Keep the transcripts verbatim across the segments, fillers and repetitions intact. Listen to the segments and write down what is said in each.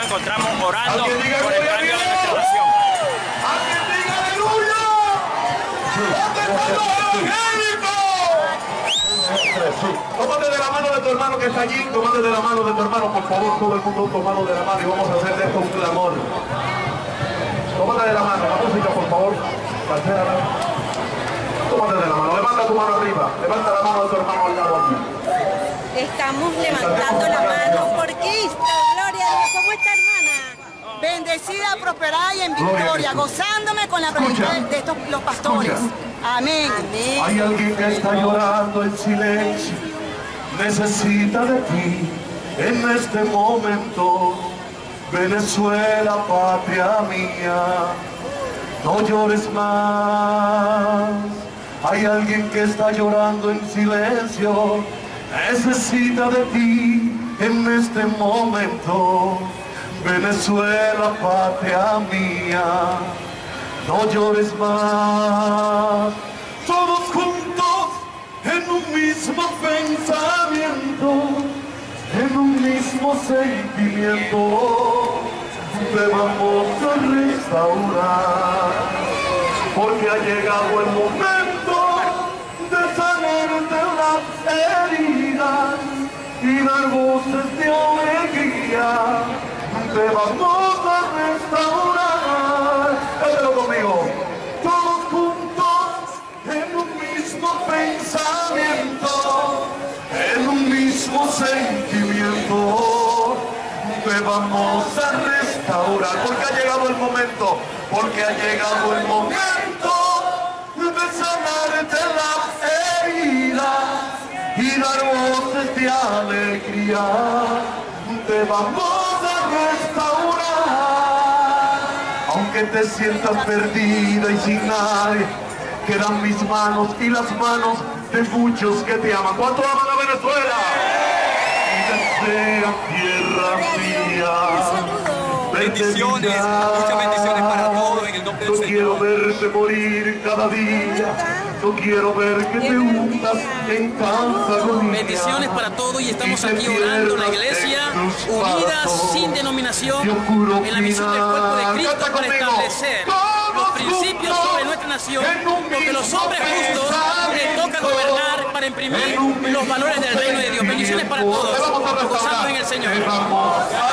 encontramos orando por el cambio de nuestra nación. ¡Alguien diga aleluya! ¿Dónde están los evangélicos? Tómate de la mano de tu hermano que está allí, tómate de la mano de tu hermano, por favor, todo el mundo tomado de la mano y vamos a hacer de esto un clamor. Tómate de la mano, la música, por favor. Tómate de la mano, levanta tu mano arriba, levanta la mano de tu hermano al lado aquí. Estamos levantando la mano por Cristo, gloria a Dios. ¿Cómo está, hermana? Bendecida, prosperada y en victoria, gozándome con la presencia de estos los pastores. Escucha. Amén. Amén. Hay alguien que está llorando en silencio, necesita de ti en este momento. Venezuela, patria mía, no llores más. Hay alguien que está llorando en silencio, necesita de ti en este momento. Venezuela, patria mía, no llores más. Todos juntos en un mismo pensamiento, en un mismo sentimiento, te vamos a restaurar, porque ha llegado el momento de sanarte las heridas y dar voces de alegría. Te vamos a restaurar. Cántalo conmigo. Todos juntos en un mismo pensamiento, en un mismo sentimiento, te vamos a restaurar. Porque ha llegado el momento, porque ha llegado el momento de sanarte las heridas y dar voces de alegría. Te vamos a restaurar. Aunque te sientas perdida y sin nadie, quedan mis manos y las manos de muchos que te aman. ¿Cuánto aman a Venezuela? Y desea tierra mía. Bendiciones, muchas bendiciones para todos en el nombre del No Señor. quiero verte morir cada día. No quiero ver que te hundas en tanta agonía. Bendiciones para todos y estamos aquí orando en la iglesia unida sin denominación en la misión del cuerpo de Cristo para establecer los principios sobre nuestra nación, porque los hombres justos les toca gobernar para imprimir los valores del reino de Dios. Bendiciones para todos, gozando en el Señor. Te vamos a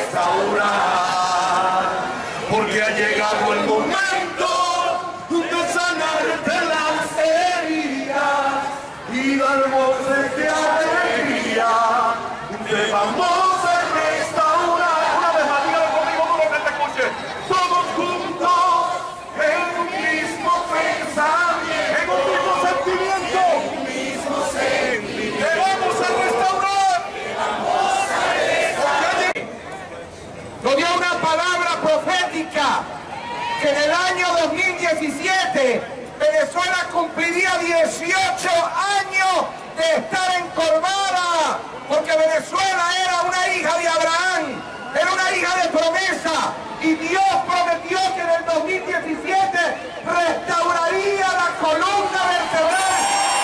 restaurar, porque ha llegado el momento de sanarte las heridas y dar voces de alegría. Te vamos a restaurar. Una vez más, dígalo conmigo, todo lo que te escuche. Todos juntos en un mismo pensamiento, en un mismo sentimiento, en un mismo sentimiento. Te vamos a restaurar. Te vamos a restaurar. Nos dio una palabra profética que en el año dos mil diecisiete Venezuela cumpliría dieciocho años de estar encorvada, porque Venezuela era una hija de Abraham, era una hija de promesa, y Dios prometió que en el dos mil diecisiete restauraría la columna vertebral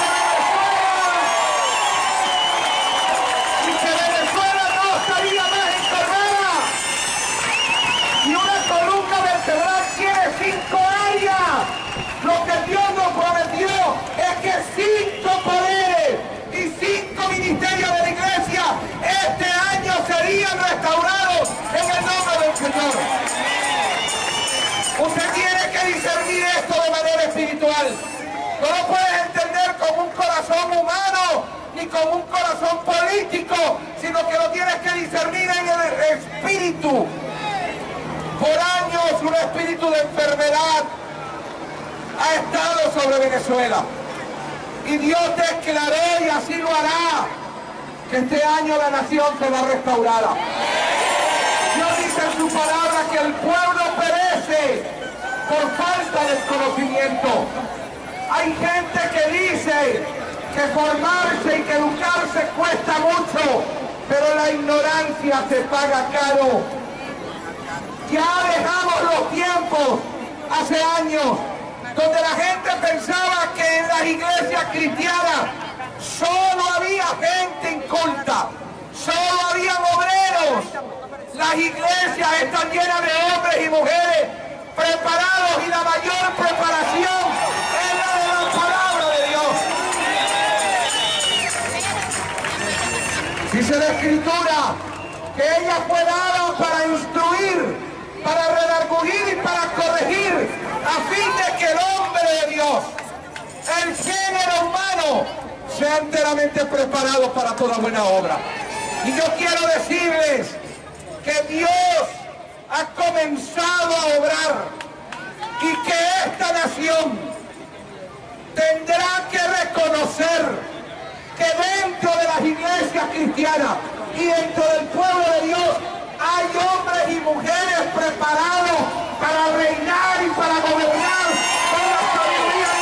de Venezuela, y que Venezuela no estaría más encorvada. Y una columna vertebral tiene cinco áreas. Lo que Dios nos prometió es que cinco poderes y cinco ministerios de la iglesia este año serían restaurados en el nombre del Señor. Usted tiene que discernir esto de manera espiritual. No lo puedes entender con un corazón humano ni con un corazón político, sino que lo tienes que discernir en el espíritu. Por años un espíritu de enfermedad ha estado sobre Venezuela, y Dios declaró, y así lo hará, que este año la nación será restaurada. Dios dice en su palabra que el pueblo perece por falta de conocimiento. Hay gente que dice que formarse y que educarse cuesta mucho, pero la ignorancia se paga caro. Ya dejamos los tiempos hace años donde la gente pensaba que en las iglesias cristianas solo había gente inculta, solo había obreros. Las iglesias están llenas de hombres y mujeres preparados y la mayor preparación es la de la palabra de Dios. Dice la Escritura que ella fue dada para instruir, para redarguir y para corregir, a fin de que el hombre de Dios, el género humano, sea enteramente preparado para toda buena obra. Y yo quiero decirles que Dios ha comenzado a obrar y que esta nación tendrá que reconocer que dentro de las iglesias cristianas y dentro del pueblo de Dios hay hombres y mujeres preparados para reinar y para gobernar con la sabiduría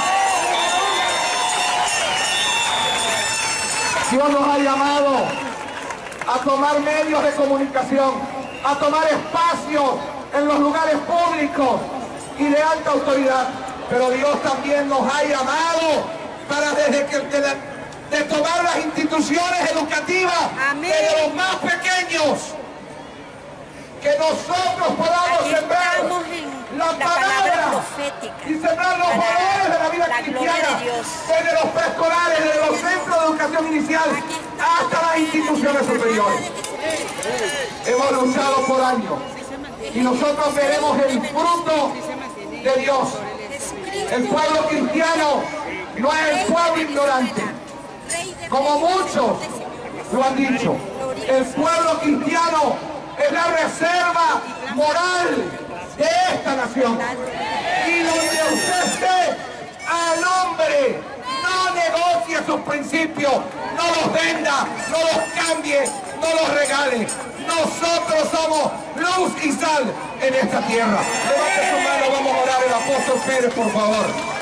divina. Dios nos ha llamado a tomar medios de comunicación, a tomar espacios en los lugares públicos y de alta autoridad. Pero Dios también nos ha llamado para desde que de, la, de tomar las instituciones educativas, amén, desde los más pequeños, que nosotros podamos aquí sembrar estamos en la, la palabra palabra profética y sembrar los valores de la vida la gloria cristiana, de Dios, desde los preescolares, desde los centros de educación inicial hasta las instituciones superiores. Hemos luchado por años y nosotros veremos el fruto de Dios. El pueblo cristiano no es el pueblo ignorante, como muchos lo han dicho. El pueblo cristiano es la reserva moral de esta nación. Y donde usted esté, al hombre no negocie sus principios, no los venda, no los cambie, no los regale. Nosotros somos luz y sal en esta tierra. Levante su mano, vamos a orar. El apóstol Pérez, por favor.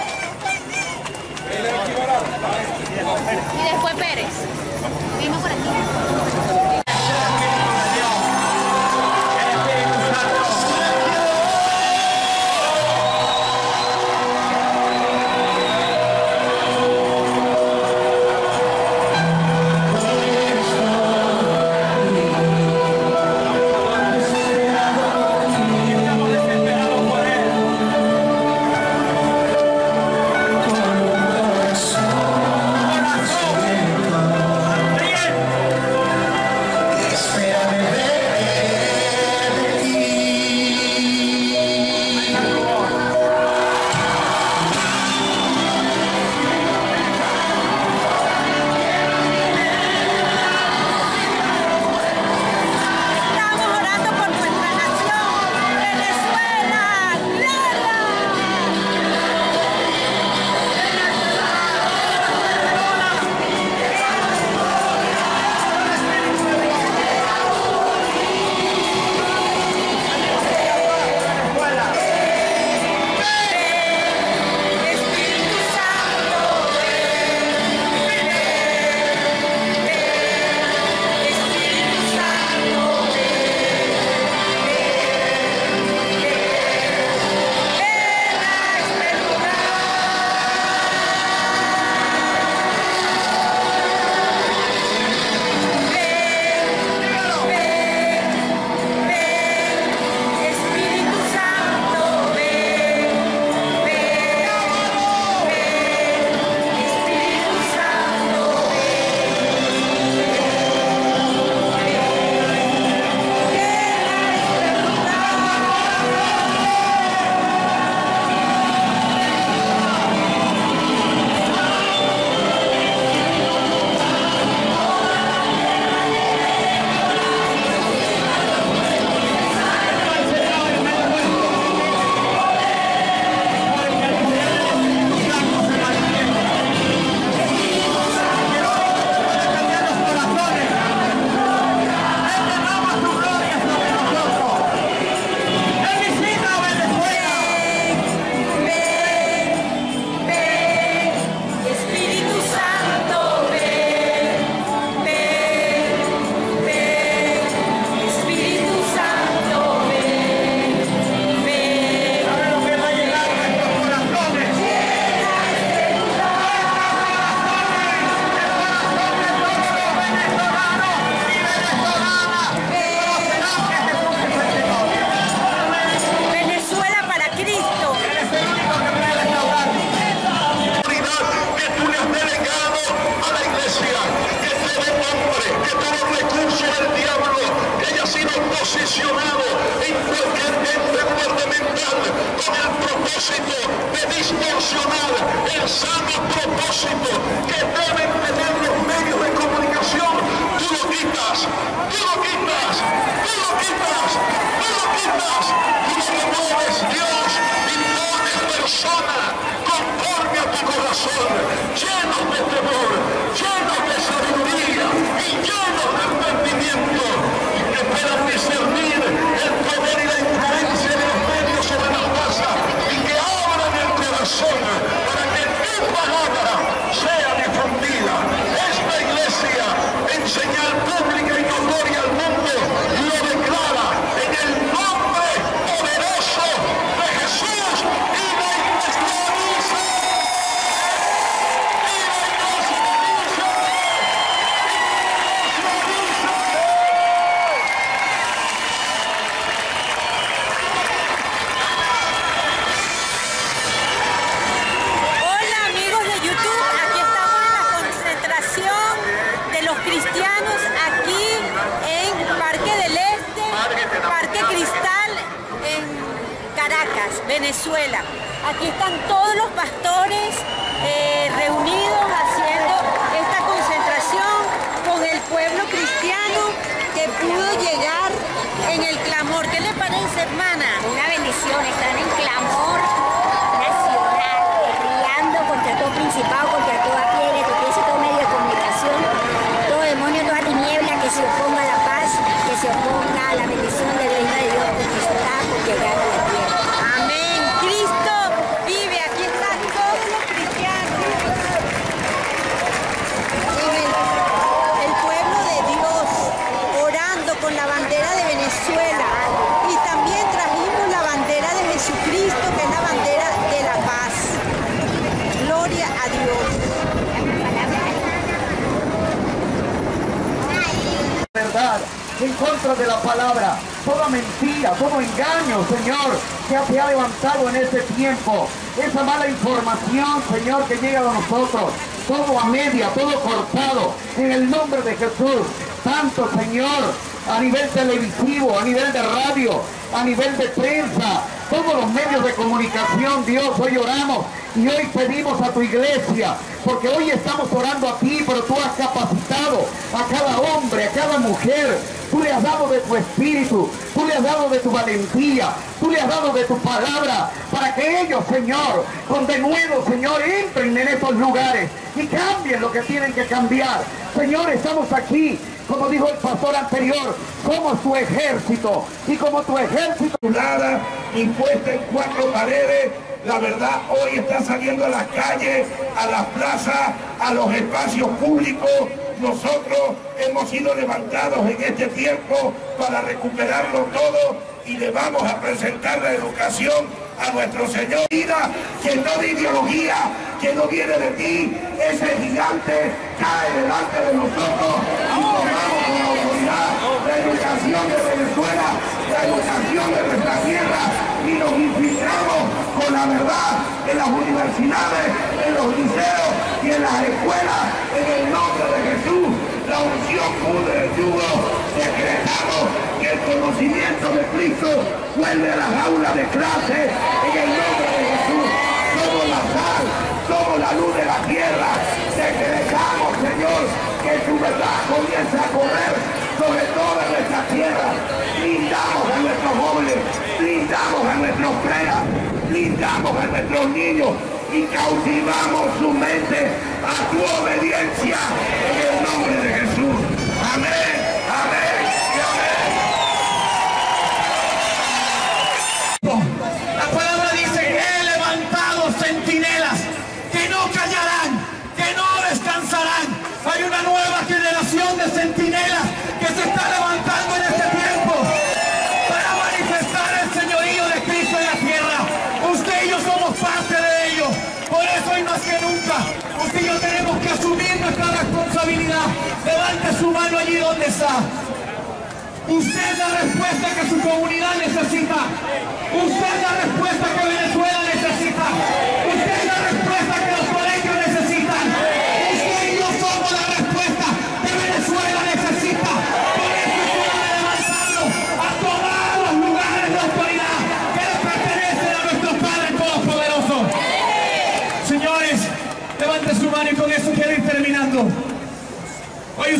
Y después Pérez. Vimos por aquí. Con un corazón distorsionado en cualquier ente gubernamental con el propósito de distorsionar el sano propósito que deben tener los medios de comunicación. Tú lo quitas, tú lo quitas, tú lo quitas, tú lo quitas, tú lo remueves, Dios, y pones persona conforme a tu corazón, llenos de temor, llenos de sabiduría y llenos de entendimiento, y que puedan discernir el poder y la influencia de los medios sobre la masa, y que abran el corazón para que tu palabra sea difundida. Esta iglesia, en señal pública y notoria al mundo, lo declara en el nombre poderoso de Jesús y la iglesia dice, y la iglesia dice, Hola amigos de YouTube, aquí estamos en la concentración de los cristianos aquí en Parque del Este, Parque Cristal en Caracas, Venezuela. Aquí están todos los pastores eh, reunidos haciendo esta concentración con el pueblo cristiano que pudo llegar en el clamor. ¿Qué le parece, hermana? Una bendición, están en clamor nacional, peleando contra todo principado, contra toda piedra, contra todo medio de comunicación, todo demonio, toda tiniebla que se oponga a la paz, que se oponga a la bendición del reino de Dios, porque está por llegar a la tierra. Amén. Cristo vive. Aquí están todos los cristianos. En el, el pueblo de Dios orando con la bandera de Venezuela. Y también trajimos la bandera de Jesucristo, que es la bandera de la paz. Gloria a Dios. Verdad, en contra de la palabra, toda mentira, todo engaño, Señor, que se ha levantado en este tiempo, esa mala información, Señor, que llega a nosotros, todo a media, todo cortado, en el nombre de Jesús, tanto, Señor, a nivel televisivo, a nivel de radio, a nivel de prensa, todos los medios de comunicación, Dios, hoy oramos y hoy pedimos a tu iglesia, porque hoy estamos orando a ti, pero tú has capacitado a cada hombre, a cada mujer, tú le has dado de tu espíritu, tú le has dado de tu valentía, tú le has dado de tu palabra, para que ellos, Señor, con denuedo, Señor, entren en estos lugares y cambien lo que tienen que cambiar. Señor, estamos aquí, como dijo el pastor anterior, somos tu ejército, y como tu ejército nada impuesta en cuatro paredes, la verdad hoy está saliendo a las calles, a las plazas, a los espacios públicos. Nosotros hemos sido levantados en este tiempo para recuperarlo todo y le vamos a presentar la educación a nuestro Señor. Mira que toda ideología que no viene de ti, ese gigante cae delante de nosotros y tomamos con autoridad la educación de Venezuela, la educación de nuestra tierra, y nos infiltramos con la verdad en las universidades, en los liceos y en las escuelas, en el nombre de Jesús. La unción pudre el yugo. Decretamos que el conocimiento de Cristo vuelve a las aulas de clase en el nombre de Jesús. Somos la sal, somos la luz de la tierra. Decretamos, Señor, que tu verdad comience a correr sobre toda nuestra tierra. Blindamos a nuestros jóvenes, blindamos a nuestros preas, blindamos a nuestros niños y cautivamos su mente a tu obediencia en el nombre de Jesús. Amén, amén y amén. La palabra dice que he levantado centinelas que no callarán, que no descansarán. Hay una nueva generación de centinelas que se está levantando en este tiempo para manifestar el señorío de Cristo en la tierra. Usted y yo somos parte de ello. Por eso hoy más que nunca, usted y yo tenemos que asumir nuestra responsabilidad. Levante su mano allí donde está. Usted es la respuesta que su comunidad necesita. Usted es la respuesta que Venezuela necesita. Usted es la respuesta que los colegios necesitan. Usted y yo somos la respuesta que Venezuela necesita. Por eso es hora de levantarnos a tomar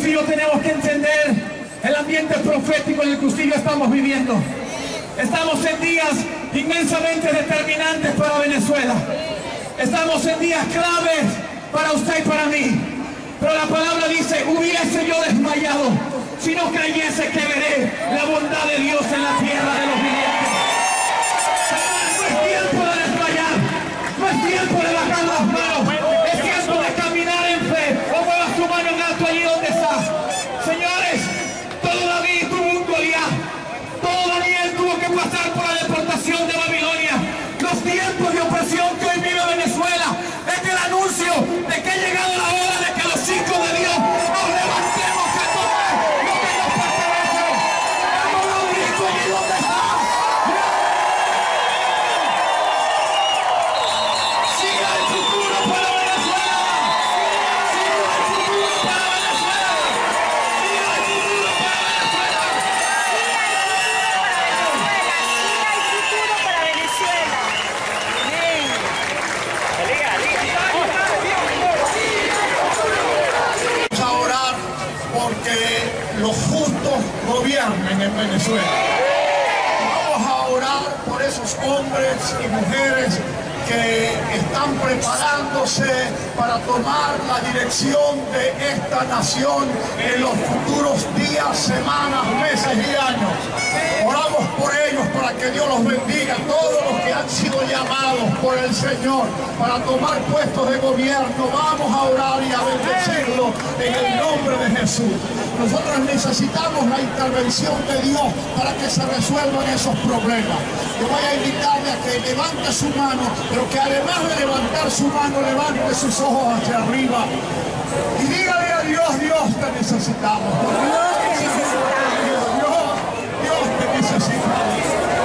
y yo tenemos que entender el ambiente profético en el que usted y yo estamos viviendo. Estamos en días inmensamente determinantes para Venezuela. Estamos en días claves para usted y para mí. Pero la palabra dice, hubiese yo desmayado si no creyese que veré la bondad de Dios en la tierra de los vivientes. No es tiempo de desmayar, no es tiempo de bajar las manos, es tiempo de caminar en fe. O mueva su mano en alto allí donde está. Señores, todo David tuvo un Goliat, todo Daniel tuvo que pasar por la deportación de Babilonia. Los tiempos de opresión que hoy vive Venezuela es el anuncio de que ha llegado la hora de que los hijos de Dios nos levantemos a tomar lo que nos pertenece. Vamos a un grito allí donde está. Siga el futuro para Venezuela. Siga el futuro para Venezuela. Siga el futuro para Venezuela. Siga el futuro para Venezuela. Amén. Vamos a orar porque los justos gobiernen en Venezuela. Vamos a orar por esos hombres y mujeres que están preparándose para tomar la dirección de esta nación en los futuros días, semanas, meses y años. Oramos por ellos para que Dios los bendiga, todos los que han sido llamados por el Señor para tomar puestos de gobierno. Vamos a orar y a bendecirlos en el nombre de Jesús. Nosotros necesitamos la intervención de Dios para que se resuelvan esos problemas. Yo voy a invitarle a que levante su mano, pero que además de levantar su mano, levante sus ojos hacia arriba y dígale a Dios, Dios te necesitamos. Dios te necesitamos. Dios, Dios te necesitamos.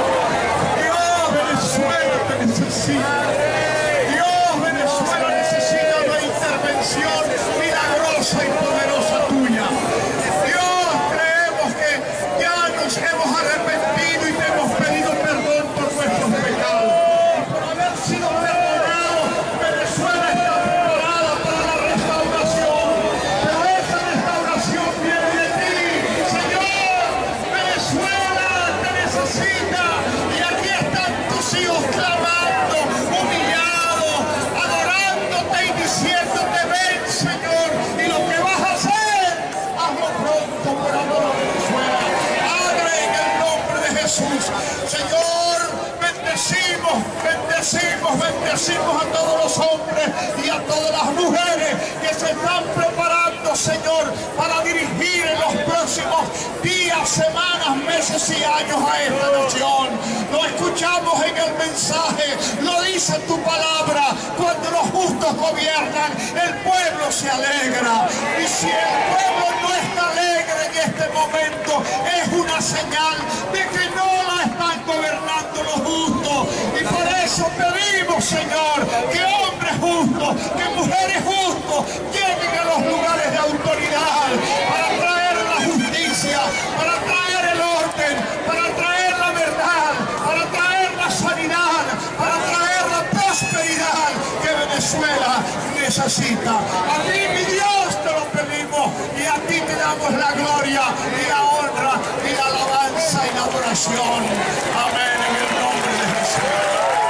Dios, Venezuela te necesita. Dios, Venezuela necesita una intervención milagrosa y poderosa tuya. Dios, creemos que ya nos hemos arrepentido y te hemos pedido perdón por nuestros pecados. Por haber sido perdonados, Venezuela está preparada para la restauración. Pero esa restauración viene de ti, Señor. Venezuela te necesita. Y aquí están tus hijos clamando, humillados, adorándote y diciéndote, ven, Señor. Y lo que vas a hacer, hazlo pronto por amor a Venezuela. Padre, en el nombre de Jesús, Señor, bendecimos, bendecimos, bendecimos a todos los hombres y a todas las mujeres que se están preparando, Señor, para dirigir en los próximos días, semanas, meses y años a esta nación. Lo escuchamos en el mensaje, lo dice tu palabra, cuando los justos gobiernan, el pueblo se alegra. Y si el pueblo no está alegre en este momento, es una señal de que no la están gobernando los justos. Y por eso pedimos, Señor, que hombres justos, que mujeres justos lleguen a los lugares de autoridad para traer la justicia, para traer el orden, para traer la verdad, para traer la sanidad, para traer la prosperidad que Venezuela necesita. A ti, mi Dios, te lo pedimos y a ti te damos la gloria y la honra y la alabanza y la adoración. Amén, en el nombre de Jesús.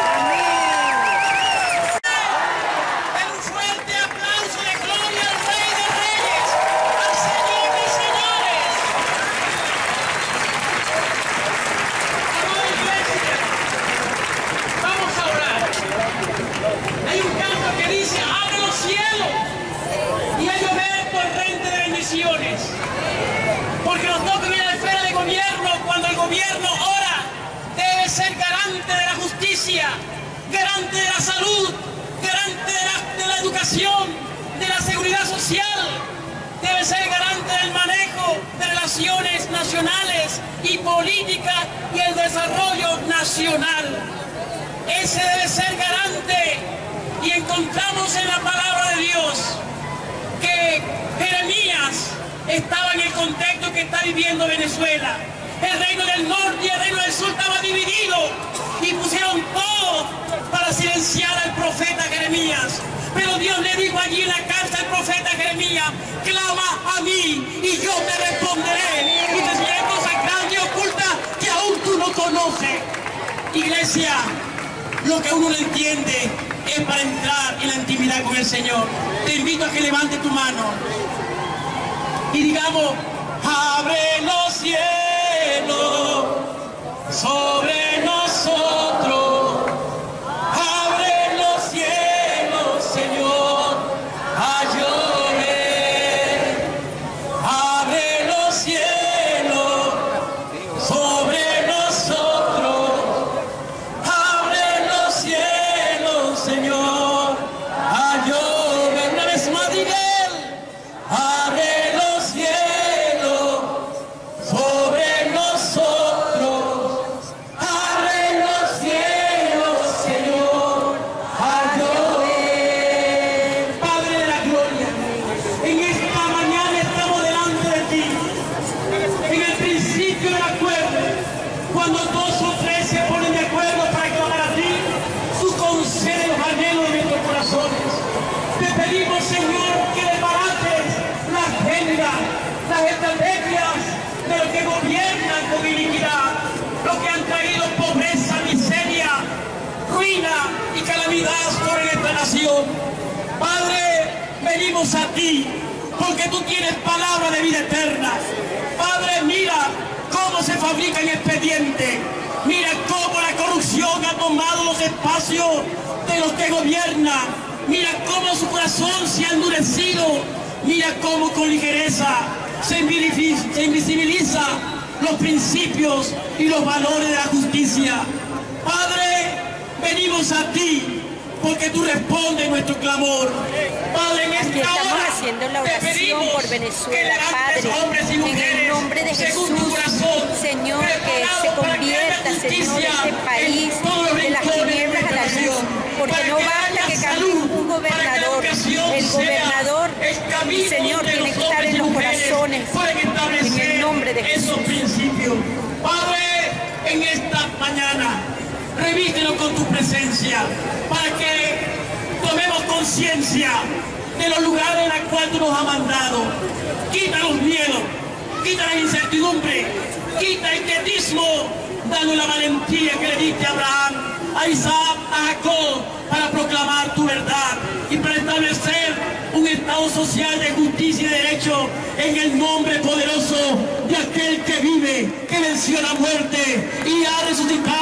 Porque nos toca en la esfera de gobierno, cuando el gobierno ora, debe ser garante de la justicia, garante de la salud, garante de la, de la educación, de la seguridad social, debe ser garante del manejo de relaciones nacionales y política y el desarrollo nacional. Ese debe ser garante, y encontramos en la palabra de Dios que Jeremías estaba en el contexto que está viviendo Venezuela. El reino del norte y el reino del sur estaba dividido. y pusieron todo para silenciar al profeta Jeremías. Pero Dios le dijo allí en la carta al profeta Jeremías: clama a mí y yo te responderé y te enseñaré cosas grandes y ocultas que aún tú no conoces. Iglesia, lo que uno no entiende es para entrar en la intimidad con el Señor. Te invito a que levante tu mano y digamos: abre los cielos sobre nosotros, abre los cielos, Señor, a llover, abre los cielos sobre nosotros, abre los cielos, Señor, a llover. Una vez más, diga él: abre los cielos sobre nosotros, abre los cielos, Señor, a llover. Padre de la gloria, en esta mañana estamos delante de ti. En el principio del acuerdo, cuando dos o tres se ponen de acuerdo para clamar a ti, tú concedes los anhelos de nuestros corazones. Te pedimos, Señor, que desbarates la agenda, las estrategias de los que gobiernan con iniquidad, los que han traído pobreza, miseria, ruina y calamidad sobre esta nación. Padre, venimos a ti porque tú tienes palabra de vida eterna. Padre, mira cómo se fabrican expedientes, mira cómo la corrupción ha tomado los espacios de los que gobiernan, mira cómo su corazón se ha endurecido, mira cómo con ligereza se invisibiliza, se invisibiliza los principios y los valores de la justicia. Padre, venimos a ti porque tú respondes nuestro clamor. Padre, en esta Estamos hora haciendo la te oración pedimos por que Venezuela, levantes Padre, hombres y en mujeres el nombre de según Jesús, tu corazón, Señor, que se preparados para convierta, haya Señor, justicia este país en todos los de las rincones de tinieblas a la nuestra luz, nación, porque para no que basta haya que cambie salud, un para que la gobernador, educación el sea gobernador, el camino Señor, de tiene los que estar hombres en y los mujeres. corazones, Pueden establecer en el nombre de esos Jesús. principios. Padre, en esta mañana, revístenos con tu presencia para que tomemos conciencia de los lugares en los cuales tú nos has mandado. Quita los miedos, quita la incertidumbre, quita el quietismo, danos la valentía que le diste a Abraham, a Isaac, a Jacob, para proclamar tu verdad y para establecer un estado social de justicia y de derecho en el nombre poderoso de aquel que vive, que venció la muerte y ha resucitado